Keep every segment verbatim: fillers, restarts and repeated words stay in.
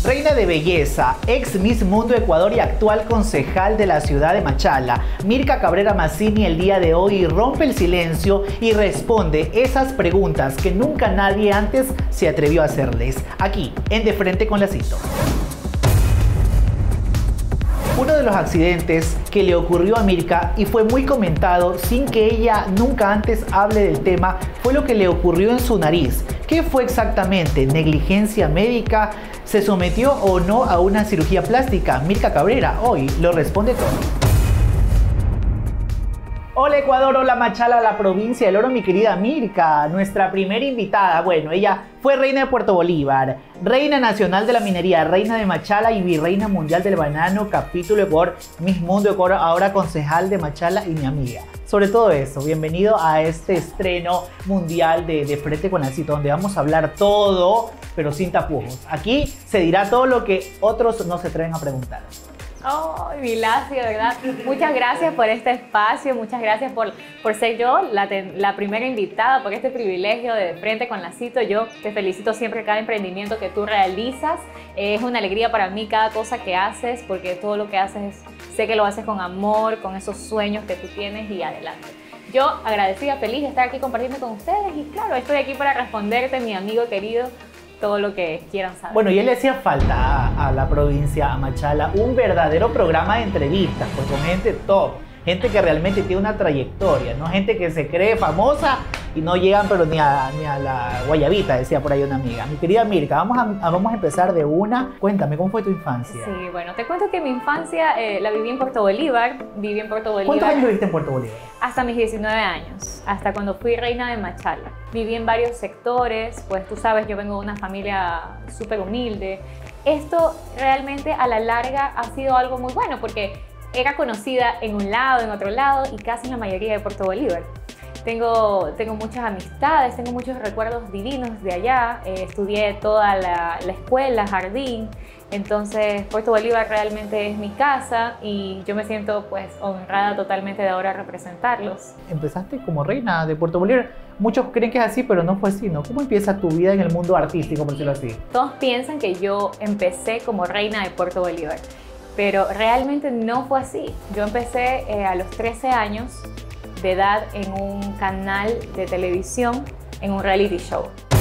Reina de belleza, ex Miss Mundo Ecuador y actual concejal de la ciudad de Machala, Mirka Cabrera Mazzini el día de hoy rompe el silencio y responde esas preguntas que nunca nadie antes se atrevió a hacerles, aquí en De Frente con Lacito. Uno de los accidentes que le ocurrió a Mirka y fue muy comentado sin que ella nunca antes hable del tema fue lo que le ocurrió en su nariz. ¿Qué fue exactamente? ¿Negligencia médica? ¿Se sometió o no a una cirugía plástica? Mirka Cabrera hoy lo responde todo. Hola Ecuador, hola Machala, la provincia del oro, mi querida Mirka, nuestra primera invitada. Bueno, ella fue reina de Puerto Bolívar, reina nacional de la minería, reina de Machala y virreina mundial del banano, capítulo Ecuador, Miss Mundo Ecuador, ahora concejal de Machala y mi amiga. Sobre todo eso, bienvenido a este estreno mundial de, de Frente con Lacito, donde vamos a hablar todo, pero sin tapujos. Aquí se dirá todo lo que otros no se atreven a preguntar. Oh, Vilacio, de verdad, muchas gracias por este espacio, muchas gracias por, por ser yo la, la primera invitada, por este privilegio de Frente con Lacito. Yo te felicito siempre cada emprendimiento que tú realizas, es una alegría para mí cada cosa que haces, porque todo lo que haces, sé que lo haces con amor, con esos sueños que tú tienes y adelante. Yo agradecida, feliz de estar aquí compartiendo con ustedes y claro, estoy aquí para responderte, mi amigo querido, todo lo que quieran saber. Bueno, y él le hacía falta a, a la provincia, a Machala, un verdadero programa de entrevistas, pues con gente top, gente que realmente tiene una trayectoria, no gente que se cree famosa y no llegan pero ni a, ni a la guayabita, decía por ahí una amiga. Mi querida Mirka, vamos a, a, vamos a empezar de una. Cuéntame, ¿cómo fue tu infancia? Sí, bueno, te cuento que mi infancia eh, la viví en Puerto Bolívar, viví en Puerto Bolívar. ¿Cuántos años viviste en Puerto Bolívar? Hasta mis diecinueve años, hasta cuando fui reina de Machala. Viví en varios sectores, pues tú sabes, yo vengo de una familia súper humilde. Esto realmente a la larga ha sido algo muy bueno porque era conocida en un lado, en otro lado y casi en la mayoría de Puerto Bolívar. Tengo, tengo muchas amistades, tengo muchos recuerdos divinos de allá. Eh, estudié toda la, la escuela, jardín. Entonces Puerto Bolívar realmente es mi casa y yo me siento pues honrada totalmente de ahora representarlos. Empezaste como reina de Puerto Bolívar. Muchos creen que es así, pero no fue así, ¿no? ¿Cómo empieza tu vida en el mundo artístico, por decirlo así? Todos piensan que yo empecé como reina de Puerto Bolívar, pero realmente no fue así. Yo empecé eh, a los trece años de edad en un canal de televisión, en un reality show.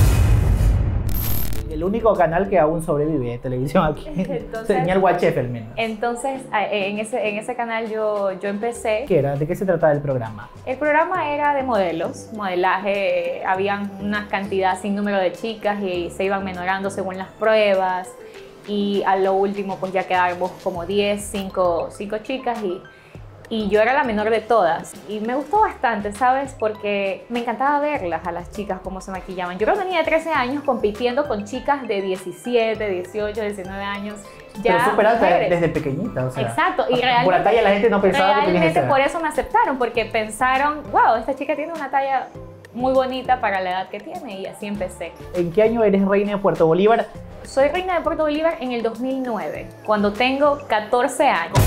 El único canal que aún sobrevive de televisión aquí. Entonces, Señal U H F al menos. Entonces, en ese, en ese canal yo, yo empecé. ¿Qué era? ¿De qué se trataba el programa? El programa era de modelos, modelaje. Habían una cantidad sin número de chicas y se iban menorando según las pruebas. Y a lo último, pues ya quedábamos como diez, cinco chicas y... Y yo era la menor de todas y me gustó bastante, ¿sabes? Porque me encantaba verlas a las chicas cómo se maquillaban. Yo creo que tenía trece años compitiendo con chicas de diecisiete, dieciocho, diecinueve años. Ya pero súper alta desde pequeñita, o sea. Exacto. Y realmente, por la talla la gente no pensaba que tenías esa edad. Por eso me aceptaron, porque pensaron, wow, esta chica tiene una talla muy bonita para la edad que tiene y así empecé. ¿En qué año eres reina de Puerto Bolívar? Soy reina de Puerto Bolívar en el dos mil nueve, cuando tengo catorce años.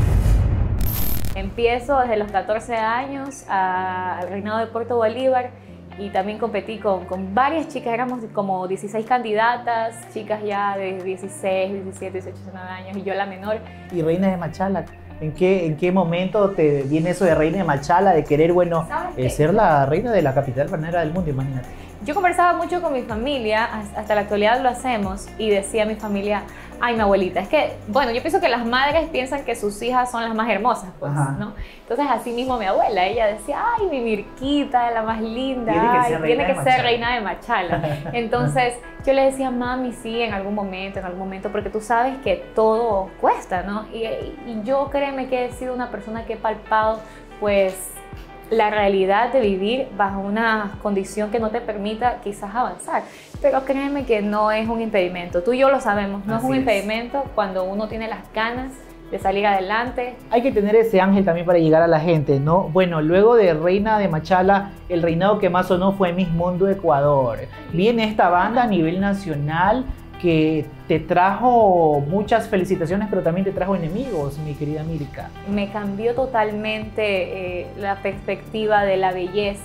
Empiezo desde los catorce años a, al reinado de Puerto Bolívar y también competí con, con varias chicas, éramos como dieciséis candidatas, chicas ya de dieciséis, diecisiete, dieciocho, diecinueve años y yo la menor. ¿Y reina de Machala? ¿En qué, ¿En qué momento te viene eso de reina de Machala, de querer, bueno, eh, ser la reina de la capital bananera del mundo, imagínate? Yo conversaba mucho con mi familia, hasta la actualidad lo hacemos, y decía mi familia, ay, mi abuelita, es que, bueno, yo pienso que las madres piensan que sus hijas son las más hermosas, pues, Ajá. ¿no? Entonces, así mismo mi abuela, ella decía, ay, mi Mirquita, la más linda, tiene que, ay, ser, tiene que ser reina de Machala. Entonces, yo le decía, mami, sí, en algún momento, en algún momento, porque tú sabes que todo cuesta, ¿no? Y, y yo, créeme que he sido una persona que he palpado, pues, la realidad de vivir bajo una condición que no te permita quizás avanzar. Pero créeme que no es un impedimento. Tú y yo lo sabemos, no Así es un impedimento es. Cuando uno tiene las ganas de salir adelante. Hay que tener ese ángel también para llegar a la gente, ¿no? Bueno, luego de Reina de Machala, el reinado que más sonó fue Miss Mundo Ecuador. Viene esta banda a nivel nacional que te trajo muchas felicitaciones, pero también te trajo enemigos, mi querida Mirka. Me cambió totalmente eh, la perspectiva de la belleza.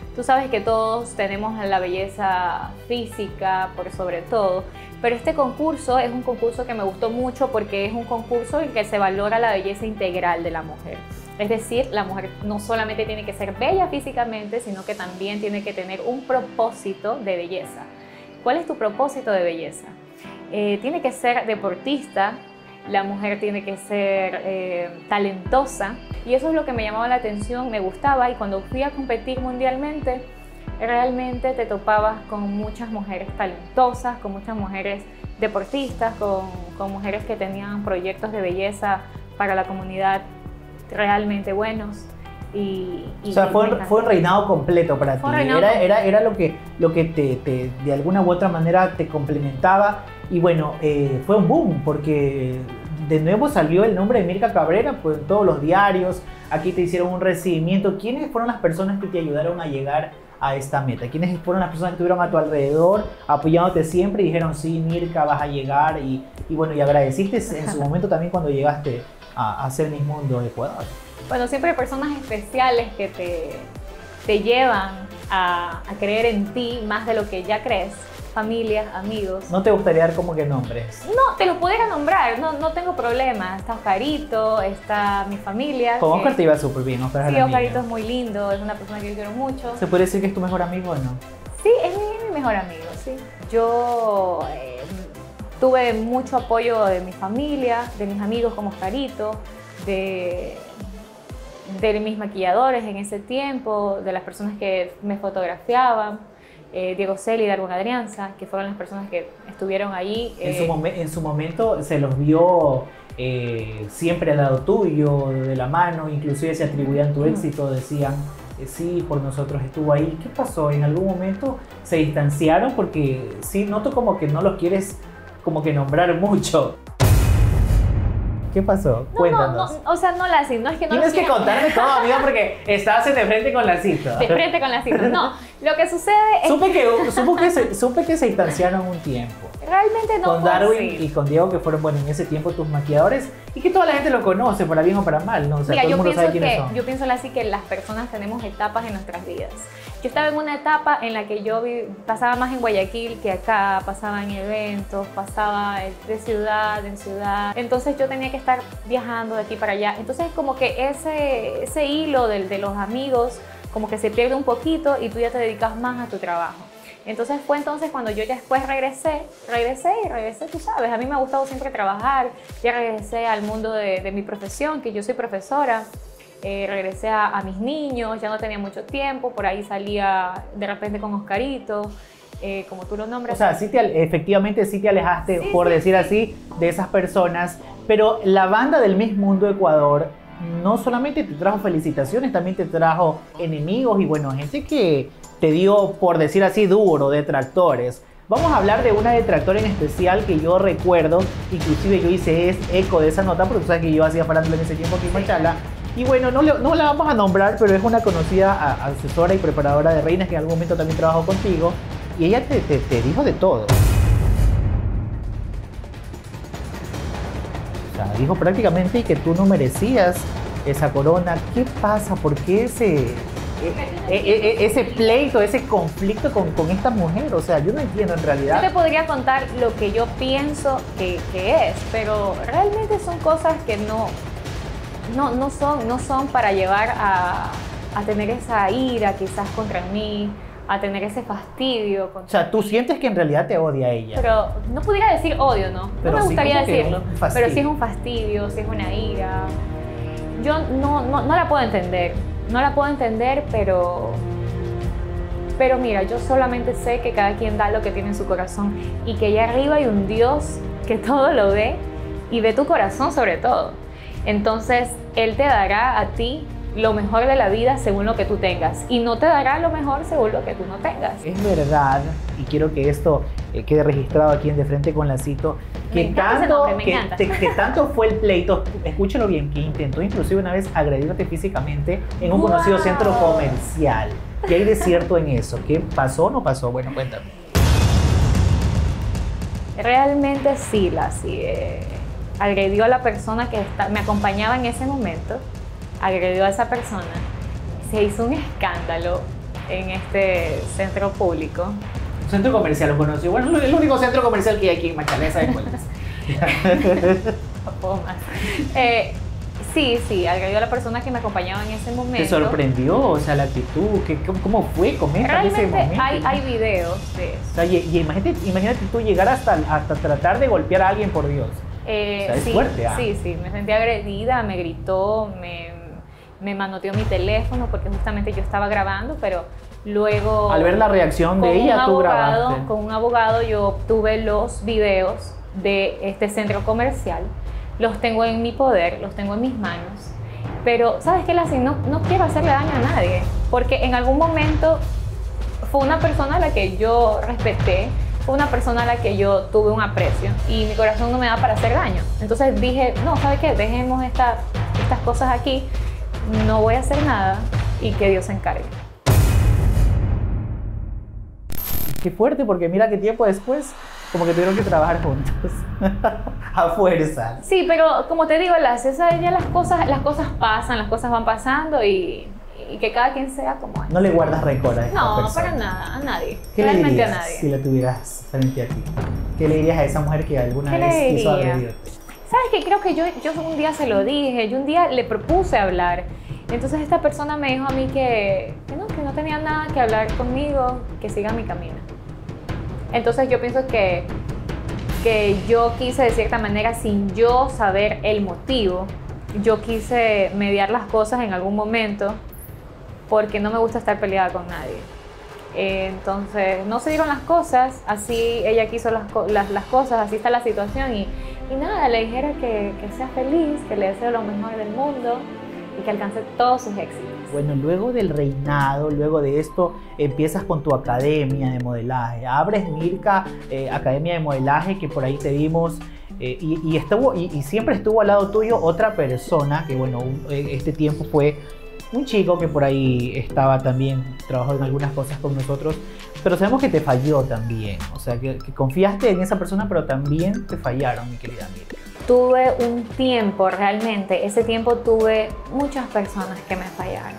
Tú sabes que todos tenemos la belleza física por sobre todo, pero este concurso es un concurso que me gustó mucho porque es un concurso en que se valora la belleza integral de la mujer. Es decir, la mujer no solamente tiene que ser bella físicamente, sino que también tiene que tener un propósito de belleza. ¿Cuál es tu propósito de belleza? Eh, tiene que ser deportista, la mujer tiene que ser eh, talentosa, y eso es lo que me llamaba la atención, me gustaba, y cuando fui a competir mundialmente, realmente te topabas con muchas mujeres talentosas, con muchas mujeres deportistas, con, con mujeres que tenían proyectos de belleza para la comunidad realmente buenos. Y, y o sea, fue, fue un reinado completo para ti. Era, era, era lo que, lo que te, te, de alguna u otra manera te complementaba. Y bueno, eh, fue un boom porque de nuevo salió el nombre de Mirka Cabrera pues, en todos los diarios. Aquí te hicieron un recibimiento. ¿Quiénes fueron las personas que te ayudaron a llegar a esta meta? ¿Quiénes fueron las personas que estuvieron a tu alrededor apoyándote siempre y dijeron, sí, Mirka, vas a llegar? Y, y bueno, y agradeciste en su momento también cuando llegaste a, a ser Miss Mundo de Ecuador. Bueno, siempre hay personas especiales que te, te llevan a, a creer en ti más de lo que ya crees. Familias, amigos. ¿No te gustaría dar como que nombres? No, te los pudiera nombrar, no, no tengo problema. Está Oscarito, está mi familia. Con Oscar te iba súper bien, Oscar es Sí, Oscarito es muy lindo, es una persona que yo quiero mucho. ¿Se puede decir que es tu mejor amigo o no? Sí, es mi, mi mejor amigo, sí. Yo eh, tuve mucho apoyo de mi familia, de mis amigos como Oscarito, de... de mis maquilladores en ese tiempo, de las personas que me fotografiaban, eh, Diego Celi y Darwin Adrianza, que fueron las personas que estuvieron ahí. En, eh, su, mom en su momento se los vio eh, siempre al lado tuyo, de la mano, inclusive se atribuían tu éxito, decían, eh, sí, por nosotros estuvo ahí. ¿Qué pasó? ¿En algún momento se distanciaron? Porque sí, noto como que no los quieres como que nombrar mucho. ¿Qué pasó? No, Cuéntanos. No, no, o sea, no la cito, no es que no Tienes que quiera... contarme todo, amiga, porque estás de frente con la cita. De frente con la cita. No, lo que sucede es supe que, supe que, se, supe que se distanciaron un tiempo. Realmente no con Darwin y con Diego, que fueron, bueno, en ese tiempo tus maquilladores, y que toda la gente lo conoce, para bien o para mal, ¿no? O sea, Mira, todo el mundo sabe quiénes que, son. Yo pienso así que las personas tenemos etapas en nuestras vidas. Yo estaba en una etapa en la que yo vi, pasaba más en Guayaquil que acá, pasaba en eventos, pasaba de ciudad en ciudad. Entonces yo tenía que estar viajando de aquí para allá. Entonces como que ese, ese hilo de, de los amigos como que se pierde un poquito y tú ya te dedicas más a tu trabajo. Entonces fue entonces cuando yo ya después regresé, regresé y regresé, tú sabes, a mí me ha gustado siempre trabajar, ya regresé al mundo de, de mi profesión, que yo soy profesora. Eh, regresé a, a mis niños, ya no tenía mucho tiempo, por ahí salía de repente con Oscarito, eh, como tú lo nombras. O sea, sí te, efectivamente sí te alejaste, sí, por sí, decir sí. así, de esas personas, pero la banda del Miss Mundo Ecuador no solamente te trajo felicitaciones, también te trajo enemigos y bueno, gente que te dio, por decir así, duro, detractores. Vamos a hablar de una detractora en especial que yo recuerdo, inclusive yo hice eco de esa nota, porque tú sabes que yo hacía farándula en ese tiempo aquí en Machala. Y bueno, no, le, no la vamos a nombrar, pero es una conocida a, asesora y preparadora de reinas que en algún momento también trabajó contigo. Y ella te, te, te dijo de todo. O sea, dijo prácticamente que tú no merecías esa corona. ¿Qué pasa? ¿Por qué ese, e, e, e, ese pleito, ese conflicto con, con esta mujer? O sea, yo no entiendo en realidad. Yo te podría contar lo que yo pienso que, que es, pero realmente son cosas que no... No, no, son, no son para llevar a, a tener esa ira quizás contra mí, a tener ese fastidio. Contra o sea, tú sientes que en realidad te odia ella. Pero no pudiera decir odio, ¿no? Pero no me sí gustaría decirlo. Pero sí es un fastidio, sí es una ira. Yo no, no, no la puedo entender. No la puedo entender, pero... Pero mira, yo solamente sé que cada quien da lo que tiene en su corazón y que allá arriba hay un Dios que todo lo ve y ve tu corazón sobre todo. Entonces, Él te dará a ti lo mejor de la vida según lo que tú tengas y no te dará lo mejor según lo que tú no tengas. Es verdad, y quiero que esto eh, quede registrado aquí en De Frente con Lacito, que tanto, nombre, que, te, que tanto fue el pleito, escúchalo bien, que intentó inclusive una vez agredirte físicamente en un wow. conocido centro comercial. ¿Qué hay de cierto en eso? ¿Qué pasó o no pasó? Bueno, cuéntame. Realmente sí, la sí. Eh... agredió a la persona que está, me acompañaba en ese momento, agredió a esa persona, se hizo un escándalo en este centro público. Un centro comercial, lo conocí. Bueno, es el único centro comercial que hay aquí en Machala, ¿sabes cuál es? No puedo más. Eh, sí, sí, agredió a la persona que me acompañaba en ese momento. ¿Te sorprendió? O sea, la actitud, ¿qué, ¿cómo fue? Comenta ese momento. Realmente hay, hay videos de eso. O sea, y, y imagínate, imagínate tú llegar hasta, hasta tratar de golpear a alguien, por Dios. Eh, o sea, es sí, fuerte, ¿ah? Sí, sí, me sentí agredida, me gritó, me, me manoteó mi teléfono porque justamente yo estaba grabando, pero luego... Al ver la reacción de ella, tú abogado, grabaste. Con un abogado yo obtuve los videos de este centro comercial, los tengo en mi poder, los tengo en mis manos, pero ¿sabes qué, Lassie? No, no quiero hacerle daño a nadie, porque en algún momento fue una persona a la que yo respeté, fue una persona a la que yo tuve un aprecio y mi corazón no me da para hacer daño. Entonces dije, no, ¿sabes qué? Dejemos esta, estas cosas aquí, no voy a hacer nada y que Dios se encargue. Qué fuerte, porque mira que tiempo después como que tuvieron que trabajar juntos a fuerza. Sí, pero como te digo, las, esa, ya las cosas, las cosas pasan, las cosas van pasando y, y que cada quien sea como es. No le guardas rencor a esta No, persona. para nada, a nadie. ¿Qué Realmente le dirías a nadie. si la tuvieras frente a ti? ¿Qué le dirías a esa mujer que alguna ¿Qué le vez quiso diría? agredirte? ¿Sabes qué? Creo que yo, yo un día se lo dije, yo un día le propuse hablar. Entonces esta persona me dijo a mí que, que no, que no tenía nada que hablar conmigo, que siga mi camino. Entonces yo pienso que, que yo quise de cierta manera, sin yo saber el motivo, yo quise mediar las cosas en algún momento porque no me gusta estar peleada con nadie. Entonces no se dieron las cosas, así ella quiso las, las, las cosas, así está la situación y, y nada, le dijera que, que sea feliz, que le deseo lo mejor del mundo y que alcance todos sus éxitos. Bueno, luego del reinado, luego de esto, empiezas con tu academia de modelaje. Abres Mirka eh, Academia de Modelaje, que por ahí te vimos, eh, y, y, estuvo, y, y siempre estuvo al lado tuyo otra persona, que bueno, un, este tiempo fue un chico que por ahí estaba también, trabajó en algunas cosas con nosotros, pero sabemos que te falló también. O sea, que, que confiaste en esa persona, pero también te fallaron, mi querida Mirka. Tuve un tiempo, realmente, ese tiempo tuve muchas personas que me fallaron.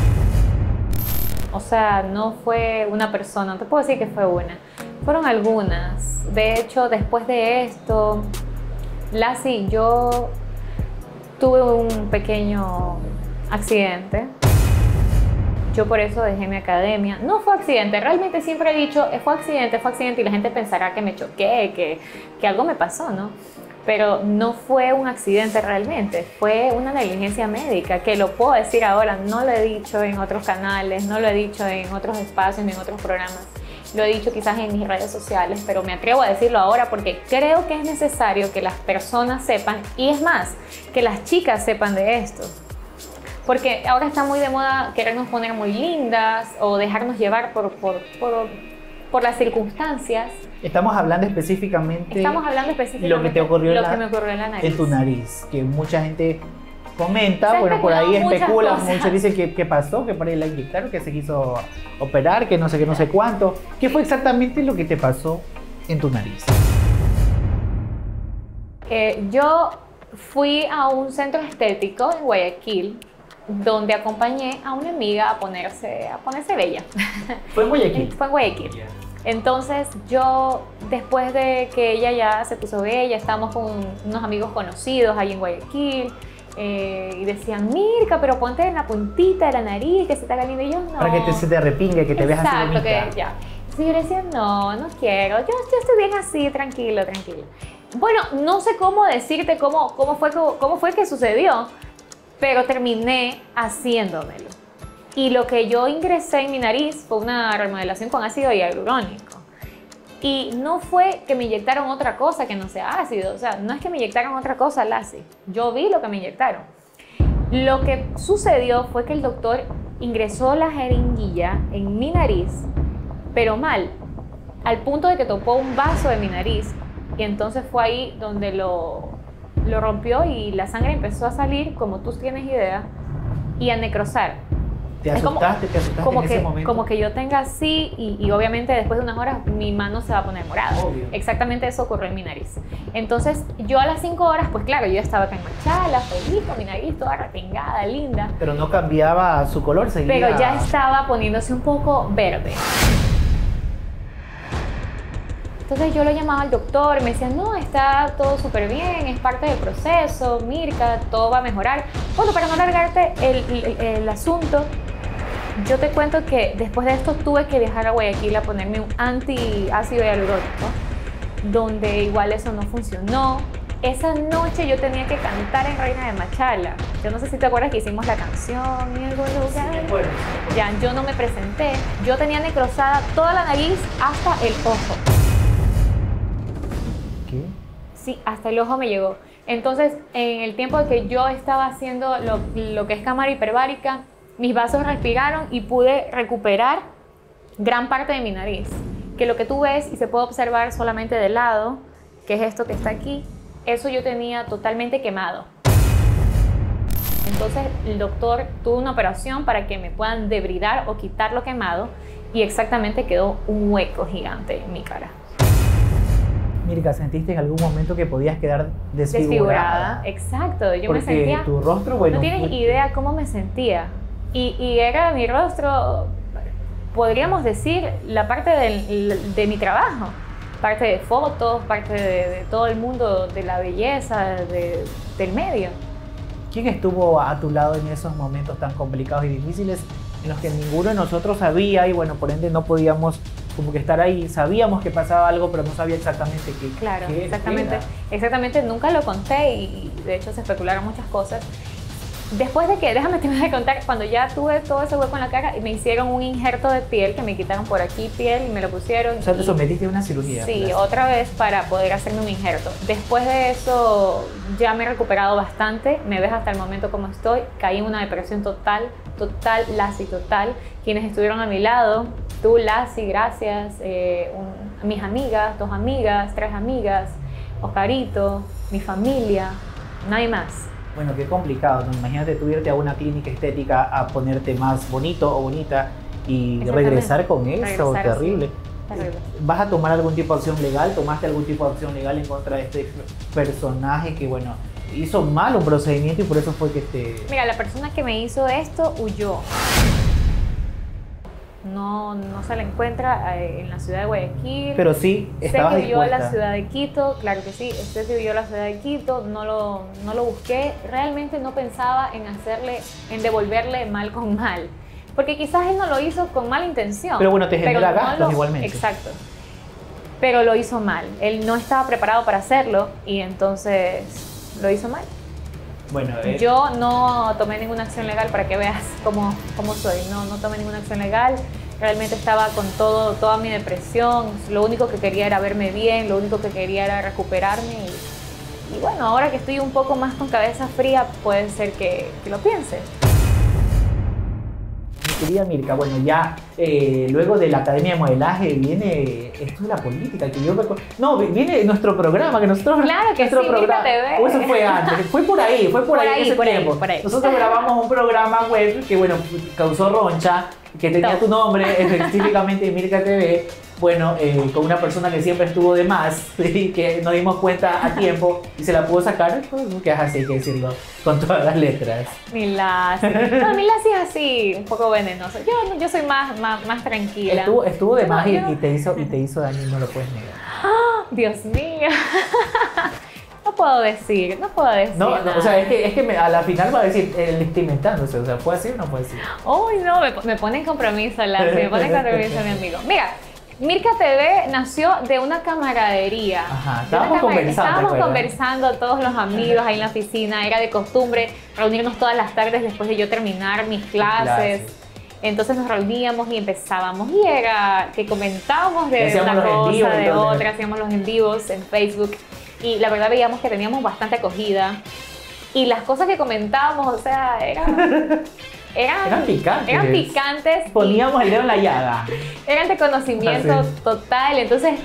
O sea, no fue una persona, no te puedo decir que fue una, fueron algunas. De hecho, después de esto, Lassie, yo tuve un pequeño accidente. Yo por eso dejé mi academia. No fue accidente, realmente siempre he dicho, fue accidente, fue accidente, y la gente pensará que me choqué, que, que algo me pasó, ¿no? Pero no fue un accidente realmente, fue una negligencia médica, que lo puedo decir ahora, no lo he dicho en otros canales, no lo he dicho en otros espacios ni en otros programas, lo he dicho quizás en mis redes sociales, pero me atrevo a decirlo ahora porque creo que es necesario que las personas sepan, y es más, que las chicas sepan de esto. Porque ahora está muy de moda querernos poner muy lindas o dejarnos llevar por, por, por, por las circunstancias. Estamos hablando específicamente, Estamos hablando específicamente lo que te ocurrió, lo en la, que me ocurrió en la nariz. En tu nariz, que mucha gente comenta, Se bueno, por ahí especula, muchas muchos dicen que, que pasó, que por ahí la inyectaron, que se quiso operar, que no sé qué, no sé cuánto. ¿Qué fue exactamente lo que te pasó en tu nariz? Eh, yo fui a un centro estético en Guayaquil, donde acompañé a una amiga a ponerse, a ponerse bella. ¿Fue en Guayaquil? Fue en Guayaquil. Entonces yo, después de que ella ya se puso bella, estábamos con unos amigos conocidos ahí en Guayaquil, eh, y decían, Mirka, pero ponte en la puntita de la nariz, que se te haga lindo. Y yo, no. Para que te, se te repingue, que te veas así bonita. Exacto, que ya. Entonces yo le decía, no, no quiero, yo, yo estoy bien así, tranquilo, tranquilo. Bueno, no sé cómo decirte cómo, cómo, fue, cómo fue que sucedió, pero terminé haciéndomelo. Y lo que yo ingresé en mi nariz fue una remodelación con ácido hialurónico. Y no fue que me inyectaron otra cosa que no sea ácido. O sea, no es que me inyectaron otra cosa, Lassie. Yo vi lo que me inyectaron. Lo que sucedió fue que el doctor ingresó la jeringuilla en mi nariz, pero mal, al punto de que topó un vaso de mi nariz. Y entonces fue ahí donde lo, lo rompió y la sangre empezó a salir, como tú tienes idea, y a necrosar. ¿Te asustaste? Como, ¿Te asustaste como en que, ese momento? Como que yo tenga así y, y obviamente después de unas horas mi mano se va a poner morada. Obvio. Exactamente eso ocurrió en mi nariz. Entonces yo a las cinco horas, pues claro, yo estaba acá en Machala, feliz, con mi nariz toda retingada, linda. Pero no cambiaba su color, seguía... Pero ya estaba poniéndose un poco verde. Entonces yo lo llamaba al doctor y me decía, no, está todo súper bien, es parte del proceso, Mirka, todo va a mejorar. Bueno, para no alargarte el, el, el asunto, yo te cuento que después de esto tuve que viajar a Guayaquil a ponerme un antiácido hialurónico, donde igual eso no funcionó. Esa noche yo tenía que cantar en Reina de Machala. Yo no sé si te acuerdas que hicimos la canción en algún lugar. Sí, bueno. Ya, yo no me presenté. Yo tenía necrosada toda la nariz hasta el ojo. ¿Qué? Sí, hasta el ojo me llegó. Entonces, en el tiempo que yo estaba haciendo lo, lo que es cámara hiperbárica, mis vasos respiraron y pude recuperar gran parte de mi nariz. Que lo que tú ves y se puede observar solamente de lado, que es esto que está aquí, eso yo tenía totalmente quemado. Entonces, el doctor tuvo una operación para que me puedan debridar o quitar lo quemado y exactamente quedó un hueco gigante en mi cara. Mirka, ¿sentiste en algún momento que podías quedar desfigurada? Desfigurada, exacto. Yo Porque me sentía... tu rostro, bueno... No tienes idea cómo me sentía. Y, y era mi rostro, podríamos decir, la parte del, de mi trabajo. Parte de fotos, parte de, de todo el mundo de la belleza, de, del medio. ¿Quién estuvo a tu lado en esos momentos tan complicados y difíciles en los que ninguno de nosotros sabía y bueno, por ende no podíamos como que estar ahí? Sabíamos que pasaba algo, pero no sabía exactamente qué. Claro, qué exactamente. era. Exactamente, nunca lo conté y de hecho se especularon muchas cosas. Después de que, déjame terminar de contar, cuando ya tuve todo ese hueco en la cara, me hicieron un injerto de piel, que me quitaron por aquí piel y me lo pusieron. O sea, te y, sometiste a una cirugía. Sí, plástica. otra vez para poder hacerme un injerto. Después de eso ya me he recuperado bastante, me ves hasta el momento como estoy, caí en una depresión total, total, Lassi, total. Quienes estuvieron a mi lado, tú, Lassi, gracias, eh, un, mis amigas, dos amigas, tres amigas, Oscarito, mi familia, nadie más. Bueno, qué complicado, ¿no? Imagínate tú irte a una clínica estética a ponerte más bonito o bonita y regresar con eso, regresar, terrible. Sí, terrible. ¿Vas a tomar algún tipo de acción legal? ¿Tomaste algún tipo de acción legal en contra de este personaje que, bueno, hizo mal un procedimiento y por eso fue que te... Mira, la persona que me hizo esto huyó. No, no se la encuentra eh, en la ciudad de Guayaquil. Pero sí, estabas sé que huyó a dispuesta. la ciudad de Quito, claro que sí, sé que huyó a la ciudad de Quito, no lo, no lo busqué, realmente no pensaba en hacerle, en devolverle mal con mal, porque quizás él no lo hizo con mala intención. Pero bueno, te genera pero no gastos lo- igualmente. Exacto, pero lo hizo mal, él no estaba preparado para hacerlo y entonces lo hizo mal. Bueno, eh, Yo no tomé ninguna acción legal para que veas cómo, cómo soy, no, no tomé ninguna acción legal, realmente estaba con todo, toda mi depresión, lo único que quería era verme bien, lo único que quería era recuperarme y, y bueno, ahora que estoy un poco más con cabeza fría puede ser que, que lo piense. mi querida Mirka, bueno, ya eh, luego de la Academia de Modelaje viene esto de la política, que yo recuerdo... No, viene nuestro programa, que nosotros... Claro que nuestro sí, programa, Mirka T V. o eso fue antes, fue por ahí, fue por, Por ahí, ahí, ese por ahí, tiempo. por ahí. Nosotros grabamos un programa web que, bueno, causó roncha, que tenía Top. tu nombre, específicamente Mirka T V, bueno, eh, con una persona que siempre estuvo de más, y que nos dimos cuenta a tiempo y se la pudo sacar, pues, que es así, hay que decirlo, con todas las letras. Mi Lassi, no, mi Lassi es así, un poco venenoso, yo, yo soy más, más, más tranquila. Estuvo, estuvo de Yo no- más y, yo no- y te hizo, y te hizo daño y no lo puedes negar. ¡Ah! Dios mío. No puedo decir, no puedo decir. No, no, nada. o sea, es que, es que me- a la final va a decir, él está inventándose, o sea, ¿puede decir o no puede decir? Uy, no, me, me pone en compromiso, Lassi, me pone en compromiso mi amigo. Mira, Mirka T V nació de una camaradería. Ajá, De una estábamos camar- conversando, Estábamos ¿te acuerdas? conversando todos los amigos ahí en la oficina. Era de costumbre reunirnos todas las tardes después de yo terminar mis clases. Clases. Entonces nos reuníamos y empezábamos y era que comentábamos de Hacíamos una los en cosa, vivo, de entonces. otra, hacíamos los en vivos en Facebook y la verdad veíamos que teníamos bastante acogida y las cosas que comentábamos, o sea, eran, eran, Eran picantes. eran picantes y Poníamos el dedo en la llaga. eran de conocimiento Así. total, entonces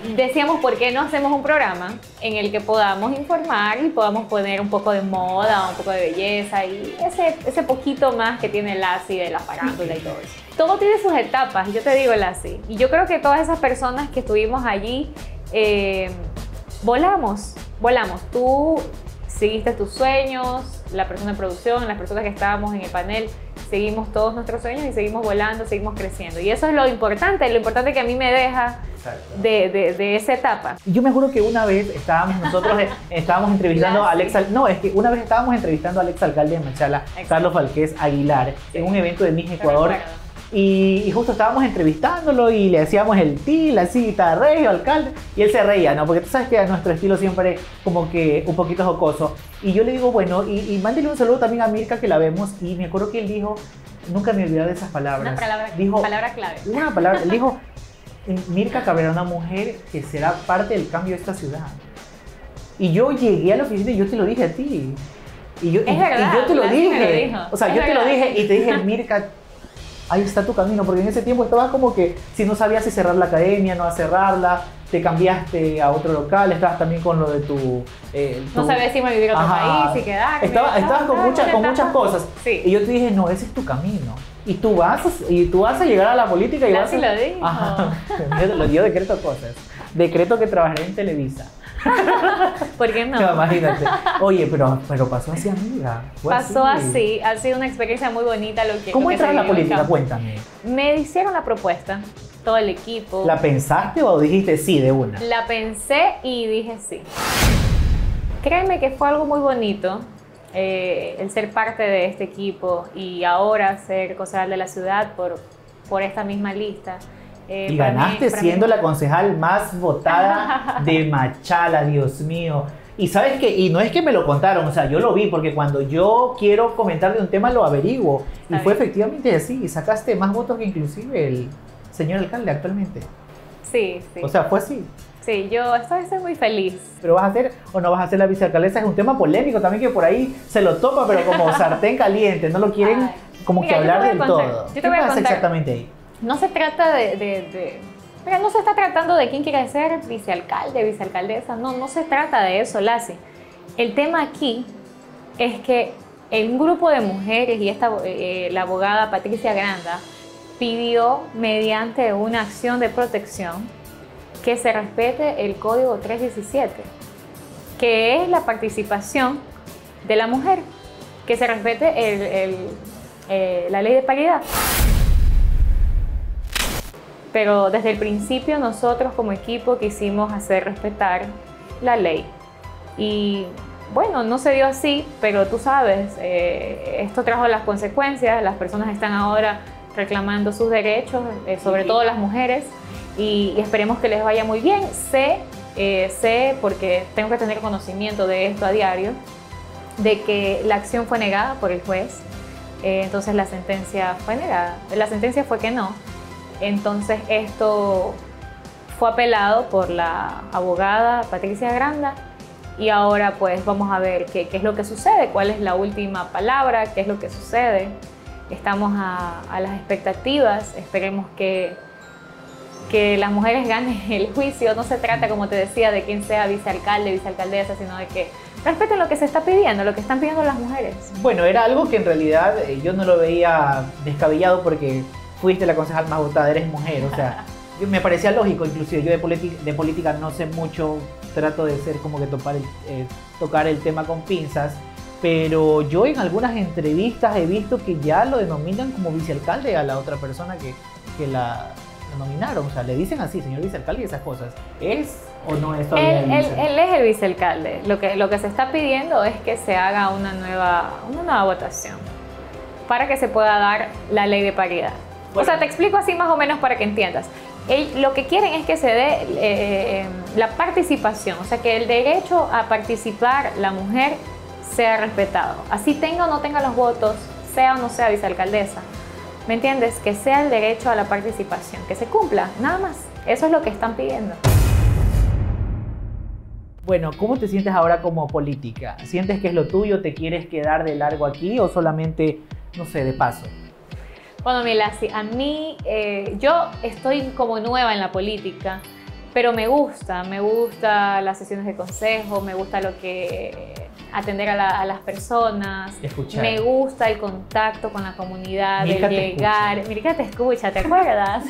decíamos, ¿por qué no hacemos un programa en el que podamos informar y podamos poner un poco de moda, un poco de belleza y ese, ese poquito más que tiene Lassie de la farándula y todo eso? Todo tiene sus etapas, yo te digo, Lassie. Y yo creo que todas esas personas que estuvimos allí, eh, volamos, volamos. Tú seguiste tus sueños, la persona de producción, las personas que estábamos en el panel, seguimos todos nuestros sueños y seguimos volando, seguimos creciendo. Y eso es lo importante, lo importante que a mí me deja de, de, de esa etapa. Yo me acuerdo que una vez estábamos nosotros, estábamos entrevistando a Alex, no, es que una vez estábamos entrevistando a Alex Alcalde de Machala, Exacto. Carlos Falqués Aguilar, sí. en un evento de Miss Ecuador. Y, y justo estábamos entrevistándolo y le hacíamos el til, así, está rey, alcalde, y él se reía, ¿no? Porque tú sabes que a nuestro estilo siempre como que un poquito jocoso. Y yo le digo, bueno, y, y mándele un saludo también a Mirka, que la vemos, y me acuerdo que él dijo, nunca me olvidé de esas palabras. Una palabra, dijo, palabra clave. Una palabra, él dijo, Mirka Cabrera, una mujer que será parte del cambio de esta ciudad. Y yo llegué a la oficina y yo te lo dije a ti. Y yo, es y, verdad, y yo te lo dije. Lo o sea, es yo verdad. te lo dije y te dije, Mirka, ahí está tu camino, porque en ese tiempo estabas como que si no sabías si cerrar la academia, no a cerrarla, te cambiaste a otro local, estabas también con lo de tu... Eh, tu... No sabías si irme a vivir a otro Ajá. país, si quedarme. Estaba, estabas con, mucha, con muchas cosas. Sí. Y yo te dije, no, ese es tu camino. Y tú vas, y tú vas a llegar a la política y Lassie vas a... lo dijo. Ajá. Yo, yo decreto cosas. Decreto que trabajaré en Televisa. ¿Por qué no? No, imagínate. Oye, pero, pero pasó así, amiga. Fue pasó así. así. Ha sido una experiencia muy bonita. Lo que, ¿Cómo lo que entras a la política? Cuéntame. Me hicieron la propuesta, todo el equipo. ¿La pensaste o dijiste sí de una? La pensé y dije sí. Créeme que fue algo muy bonito eh, el ser parte de este equipo y ahora ser concejal de la ciudad por, por esta misma lista. Eh, y ganaste mí, siendo mí... la concejal más votada de Machala, Dios mío. Y sabes que, y no es que me lo contaron, o sea, yo lo vi, porque cuando yo quiero comentar de un tema lo averiguo. Y fue efectivamente así, y sacaste más votos que inclusive el señor alcalde actualmente. Sí, sí. O sea, fue así. Sí, yo estoy, estoy muy feliz. ¿Pero vas a hacer o no vas a hacer la vicealcaldesa? Es un tema polémico también que por ahí se lo topa, pero como sartén caliente, no lo quieren Ay. como Mira, que hablar del todo. Yo te ¿Qué voy a pasa contar. exactamente ahí? No se trata de, de, de... Mira, no se está tratando de quién quiere ser vicealcalde, vicealcaldesa. No, no se trata de eso, Lassie. El tema aquí es que un grupo de mujeres y esta, eh, la abogada Patricia Granda pidió mediante una acción de protección que se respete el Código trescientos diecisiete, que es la participación de la mujer, que se respete el, el, eh, la ley de paridad. Pero desde el principio nosotros como equipo quisimos hacer respetar la ley. Y bueno, no se dio así, pero tú sabes, eh, esto trajo las consecuencias. Las personas están ahora reclamando sus derechos, eh, sobre todo las mujeres, y, y esperemos que les vaya muy bien. Sé, eh, sé, porque tengo que tener conocimiento de esto a diario, de que la acción fue negada por el juez, eh, entonces la sentencia fue negada. La sentencia fue que no. Entonces esto fue apelado por la abogada Patricia Granda y ahora pues vamos a ver qué, qué es lo que sucede, cuál es la última palabra, qué es lo que sucede. Estamos a, a las expectativas, esperemos que, que las mujeres ganen el juicio. No se trata, como te decía, de quién sea vicealcalde, vicealcaldesa, sino de que respeten lo que se está pidiendo, lo que están pidiendo las mujeres. Bueno, era algo que en realidad eh, yo no lo veía descabellado porque fuiste la concejal más votada, eres mujer, o sea, yo, me parecía lógico, inclusive yo de, de política no sé mucho, trato de ser como que topar el, eh, tocar el tema con pinzas, pero yo en algunas entrevistas he visto que ya lo denominan como vicealcalde a la otra persona que, que la, la nominaron, o sea, le dicen así, señor vicealcalde y esas cosas. ¿Es o no es todavía él, el él, él es el vicealcalde, lo que, lo que se está pidiendo es que se haga una nueva, una nueva votación para que se pueda dar la ley de paridad. Bueno. O sea, te explico así más o menos para que entiendas. El, lo que quieren es que se dé eh, la participación, o sea, que el derecho a participar la mujer sea respetado. Así tenga o no tenga los votos, sea o no sea vicealcaldesa. ¿Me entiendes? Que sea el derecho a la participación, que se cumpla, nada más. Eso es lo que están pidiendo. Bueno, ¿cómo te sientes ahora como política? ¿Sientes que es lo tuyo? ¿Te quieres quedar de largo aquí o solamente, no sé, de paso? Bueno, mi Lassie, a mí, eh, yo estoy como nueva en la política pero me gusta, me gusta las sesiones de consejo, me gusta lo que atender a, la, a las personas, escuchar. Me gusta el contacto con la comunidad, Mirka el llegar, Mirka te escucha, ¿te acuerdas?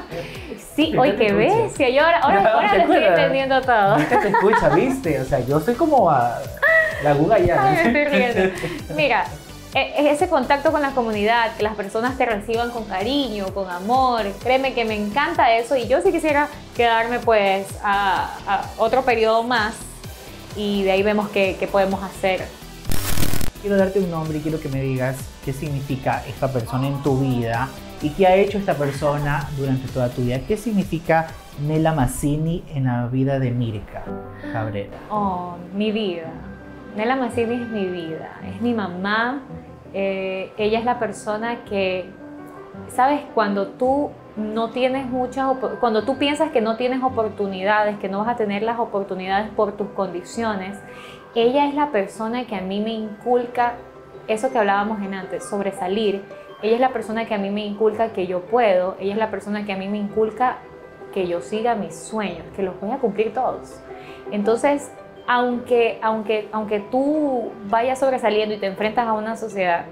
Sí, Mirka oye, te qué escucha. bestia, yo ahora, ahora, No, ahora ¿te le estoy acuerdas? entendiendo todo. Mirka te escucha, ¿viste? O sea, yo soy como a la guga ya. Ay, me estoy riendo. Mira, e- ese contacto con la comunidad, que las personas te reciban con cariño, con amor, créeme que me encanta eso y yo sí quisiera quedarme pues a, a otro periodo más y de ahí vemos qué, qué podemos hacer. Quiero darte un nombre y quiero que me digas qué significa esta persona en tu vida y qué ha hecho esta persona durante toda tu vida. ¿Qué significa Nela Mazzini en la vida de Mirka Cabrera? Oh, mi vida. Nela Mazzini es mi vida, es mi mamá. Eh, ella es la persona que, ¿sabes? Cuando tú no tienes muchas, cuando tú piensas que no tienes oportunidades, que no vas a tener las oportunidades por tus condiciones, ella es la persona que a mí me inculca eso que hablábamos en antes, sobresalir. Ella es la persona que a mí me inculca que yo puedo, ella es la persona que a mí me inculca que yo siga mis sueños, que los voy a cumplir todos. Entonces, aunque, aunque, aunque tú vayas sobresaliendo y te enfrentas a una sociedad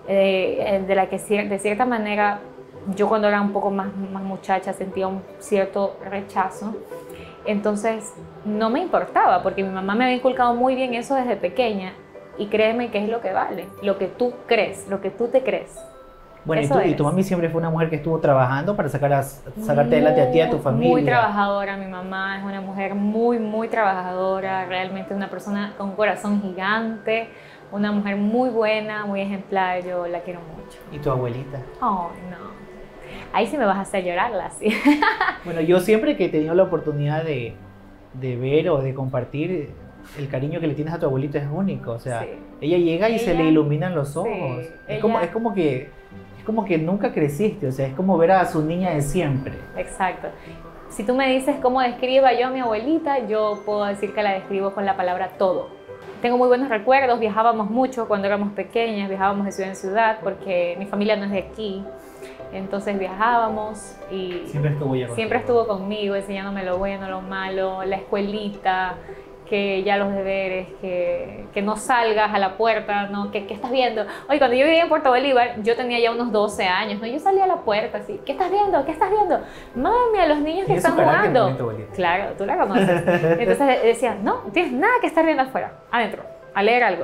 eh, de la que de cierta manera yo cuando era un poco más, más muchacha sentía un cierto rechazo, entonces no me importaba porque mi mamá me había inculcado muy bien eso desde pequeña y créeme que es lo que vale, lo que tú crees, lo que tú te crees. Bueno, y, Eso tú, y es. tu mami siempre fue una mujer que estuvo trabajando para sacar a, sacarte adelante a ti y a tu familia. Muy trabajadora, mi mamá es una mujer muy, muy trabajadora, realmente una persona con un corazón gigante, una mujer muy buena, muy ejemplar, yo la quiero mucho. ¿Y tu abuelita? Oh, no. Ahí sí me vas a hacer llorarla, sí. Bueno, yo siempre que he tenido la oportunidad de, de ver o de compartir, el cariño que le tienes a tu abuelita es único. O sea, Sí. ella llega y Ella- se le iluminan los ojos. sí, es, ella- como, es, como que, es como que nunca creciste, o sea, es como ver a su niña de siempre. Exacto. Si tú me dices cómo describa yo a mi abuelita, yo puedo decir que la describo con la palabra todo. Tengo muy buenos recuerdos, viajábamos mucho cuando éramos pequeñas, viajábamos de ciudad en ciudad porque mi familia no es de aquí. Entonces viajábamos y Siempre estuvo ella siempre contigo. estuvo conmigo, enseñándome lo bueno, lo malo, la escuelita, que ya los deberes, que, que no salgas a la puerta, ¿no? ¿Qué, qué estás viendo? Oye, cuando yo vivía en Puerto Bolívar, yo tenía ya unos doce años, ¿no? Yo salía a la puerta así, ¿qué estás viendo? ¿Qué estás viendo? Mami, a los niños que Tiene su están carácter jugando. también tu abuelita. Claro, tú la conoces. Entonces decía, no, no tienes nada que estar viendo afuera, adentro, a leer algo.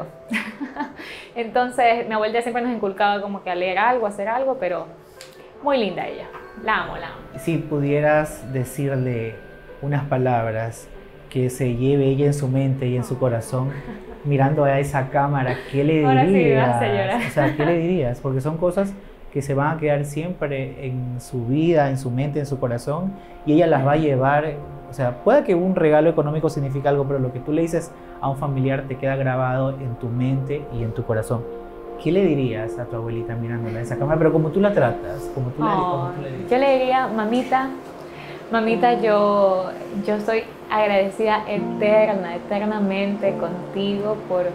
Entonces mi abuelita siempre nos inculcaba como que a leer algo, a hacer algo, pero muy linda ella, la amo, la amo. Si pudieras decirle unas palabras que se lleve ella en su mente y en su corazón, mirando a esa cámara, ¿qué le Ahora sí me dirías? vas a llorar. O sea, ¿qué le dirías? Porque son cosas que se van a quedar siempre en su vida, en su mente, en su corazón, y ella las va a llevar. O sea, puede que un regalo económico signifique algo, pero lo que tú le dices a un familiar te queda grabado en tu mente y en tu corazón. ¿Qué le dirías a tu abuelita mirándola a esa cámara? Pero como tú la tratas, como tú, la, Oh, como tú le dices. yo le diría, mamita, mamita, yo, yo estoy agradecida eterna, eternamente contigo por,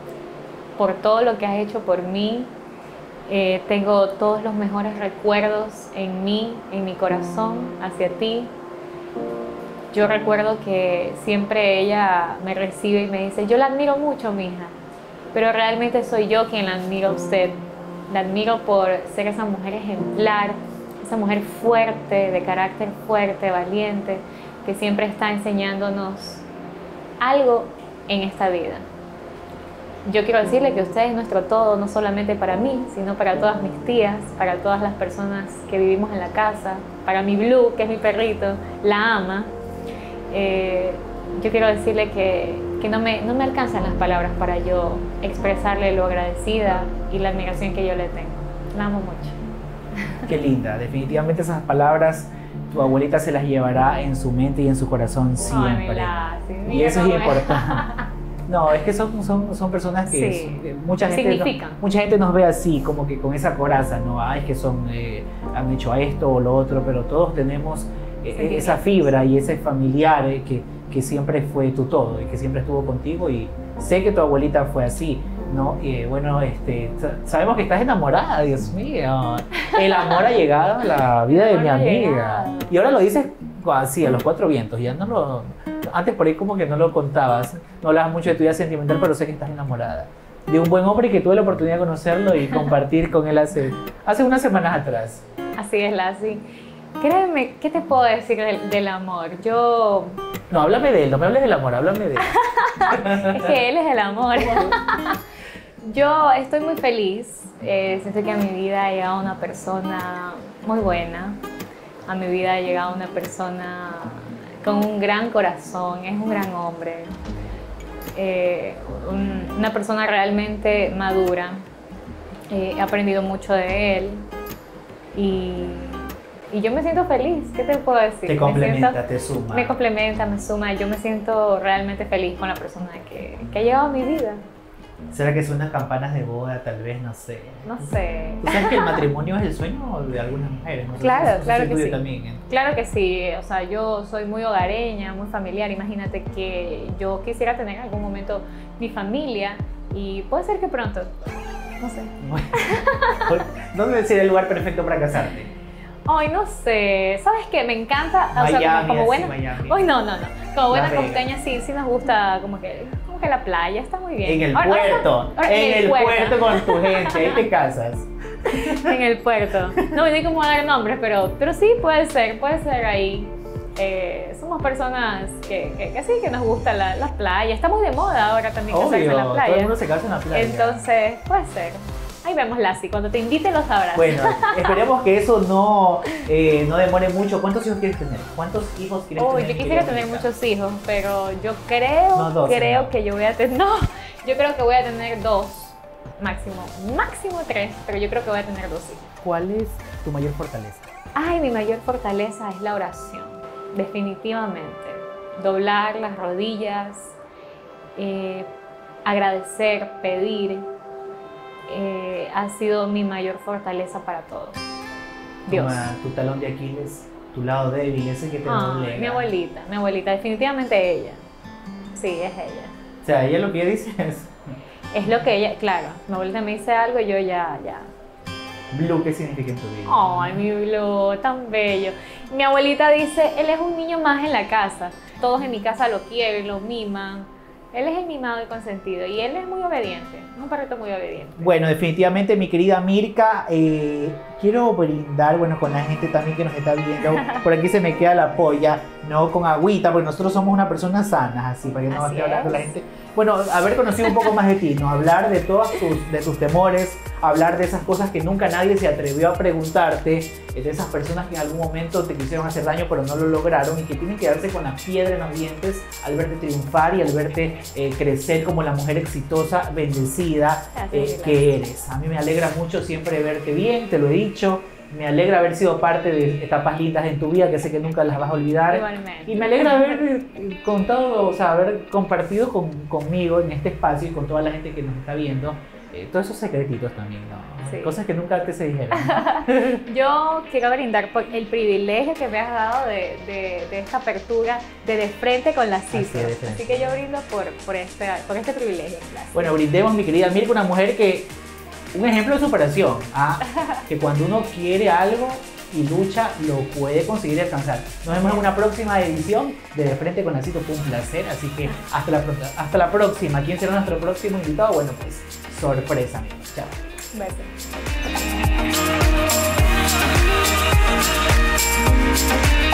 por todo lo que has hecho por mí. Eh, tengo todos los mejores recuerdos en mí, en mi corazón, hacia ti. Yo recuerdo que siempre ella me recibe y me dice, yo la admiro mucho, mija, pero realmente soy yo quien la admiro a usted. La admiro por ser esa mujer ejemplar, esa mujer fuerte, de carácter fuerte, valiente, que siempre está enseñándonos algo en esta vida. Yo quiero decirle que usted es nuestro todo, no solamente para mí, sino para todas mis tías, para todas las personas que vivimos en la casa, para mi Blue, que es mi perrito, la ama. Eh, yo quiero decirle que, que no, me, no me alcanzan las palabras para yo expresarle lo agradecida y la admiración que yo le tengo. La amo mucho. Qué linda, definitivamente esas palabras tu abuelita se las llevará en su mente y en su corazón siempre. Ay, mi Lassie, Y mira eso es cómo me- importante. No, es que son, son, son personas que Sí, es- mucha, gente significan. no, mucha gente nos ve así, como que con esa coraza, ¿no? Ay, es que son, eh, han hecho esto o lo otro, pero todos tenemos eh, Sentimientos. esa fibra y ese familiar eh, que, que siempre fue tu todo y que siempre estuvo contigo, y sé que tu abuelita fue así, ¿no? Y eh, bueno, este, sa- sabemos que estás enamorada, Dios mío. El amor ha llegado a la vida de El mi amor ha amiga. llegado. Y ahora lo dices Así, a los cuatro vientos, ya no lo... Antes por ahí como que no lo contabas, no hablabas mucho de tu vida sentimental, pero sé que estás enamorada de un buen hombre que tuve la oportunidad de conocerlo y compartir con él hace, hace unas semanas atrás. Así es, Lassie. Créeme, ¿qué te puedo decir del, del amor? Yo... No, háblame de él, no me hables del amor, háblame de él. Es que él es el amor. Yo estoy muy feliz, eh, siento que a mi vida ha llegado una persona muy buena, a mi vida ha llegado una persona con un gran corazón, es un gran hombre, eh, un, una persona realmente madura, eh, he aprendido mucho de él y, y yo me siento feliz, ¿qué te puedo decir? Te complementa, me siento, te suma. Me complementa, me suma, yo me siento realmente feliz con la persona que, que ha llegado a mi vida. ¿Será que son unas campanas de boda? Tal vez, no sé. No sé. ¿Tú sabes que el matrimonio es el sueño de algunas mujeres? No sé Claro, si, no sé claro si que tuyo sí. También, ¿eh? Claro que sí. O sea, yo soy muy hogareña, muy familiar. Imagínate que yo quisiera tener en algún momento mi familia y puede ser que pronto. No sé. ¿Dónde sería el lugar perfecto para casarte? Ay, no sé. ¿Sabes qué? Me encanta. O Miami, sea, como, como así, buena. Miami. Ay, no, no, no. Como buena Las Vegas. costeña sí, sí nos gusta como que, como que la playa está muy bien. En el Ahora- puerto, ahora- ahora en el puerto con tu gente, ahí te casas. En el puerto. No me di cómo dar nombres, pero, pero sí puede ser, puede ser ahí. Eh, somos personas que, que, que sí, que nos gusta la, la playa. Está muy de moda ahora también casarse Obvio, en la todo el playa. mundo se casa en la playa. Entonces, puede ser. Ahí vemos, Lassie. Cuando te invite lo sabrás. Bueno, esperemos que eso no, eh, no demore mucho. ¿Cuántos hijos quieres tener? ¿Cuántos hijos quieres Uy, tener? yo quisiera tener Mónica? muchos hijos, pero yo creo, No, dos, creo no. que yo voy a tener, no, yo creo que voy a tener dos, máximo, máximo tres, pero yo creo que voy a tener dos hijos. ¿Cuál es tu mayor fortaleza? Ay, mi mayor fortaleza es la oración, definitivamente. Doblar las rodillas, eh, agradecer, pedir, eh, ha sido mi mayor fortaleza para todo. Dios. Toma tu talón de Aquiles, tu lado débil, ese que te Ah, doblega. mi abuelita, mi abuelita, definitivamente ella. Sí, es ella. O sea, ella lo que dice es... Es lo que ella, claro, mi abuelita me dice algo y yo ya, ya. Blue, ¿qué significa en tu vida? Ay, mi Blue, tan bello. Mi abuelita dice, él es un niño más en la casa. Todos en mi casa lo quieren, lo miman. Él es el mimado y consentido y él es muy obediente, es un perrito muy obediente. Bueno, definitivamente, mi querida Mirka, eh, quiero brindar, bueno, con la gente también que nos está viendo. Por aquí se me queda la polla, ¿no? Con agüita, porque nosotros somos una persona sana, así, para que no Así esté hablando es. la gente. Bueno, haber conocido un poco más de ti, ¿no? Hablar de todos tus, de tus temores, hablar de esas cosas que nunca nadie se atrevió a preguntarte, eh, de esas personas que en algún momento te quisieron hacer daño pero no lo lograron y que tienen que darse con la piedra en los dientes al verte triunfar y al verte eh, crecer como la mujer exitosa, bendecida eh, Gracias. que eres. A mí me alegra mucho siempre verte bien, te lo he dicho. Me alegra haber sido parte de etapas lindas en tu vida que sé que nunca las vas a olvidar. Igualmente. Y me alegra haber eh, contado, o sea, haber compartido con, conmigo en este espacio y con toda la gente que nos está viendo eh, todos esos secretitos también, ¿no? Sí. Cosas que nunca antes se dijeron. Yo quiero brindar por el privilegio que me has dado de, de, de esta apertura de de frente con las Así es, cifras. de Así, frente. que yo brindo por, por, este, por este privilegio. Gracias. Bueno, brindemos, mi querida Mirka, una mujer que, un ejemplo de superación, ¿ah? Que cuando uno quiere algo y lucha, lo puede conseguir y alcanzar. Nos vemos en una próxima edición de De Frente con Lacito. Fue un placer, así que hasta la, pro- hasta la próxima. ¿Quién será nuestro próximo invitado? Bueno, pues sorpresa, amigos. Chao. Besos.